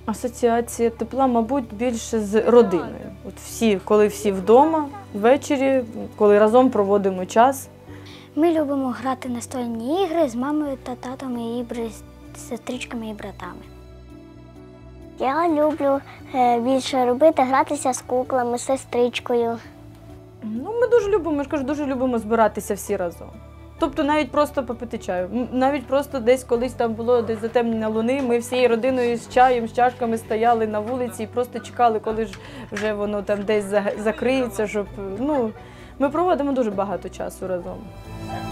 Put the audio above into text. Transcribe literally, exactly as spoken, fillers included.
Асоціація тепла, мабуть, більше з родиною. От всі, коли всі вдома, ввечері, коли разом проводимо час. Ми любимо грати настольні ігри з мамою та татом і сестричками і братами. Я люблю більше робити, гратися з куклами, з сестричкою. Ну, ми дуже любимо, я ж кажу, дуже любимо збиратися всі разом. Тобто навіть просто попити чаю. Навіть просто десь колись там було десь затемнення луни, ми всією родиною з чаєм, з чашками стояли на вулиці і просто чекали, коли ж вже воно там десь закриється, щоб, ну, ми проводимо дуже багато часу разом.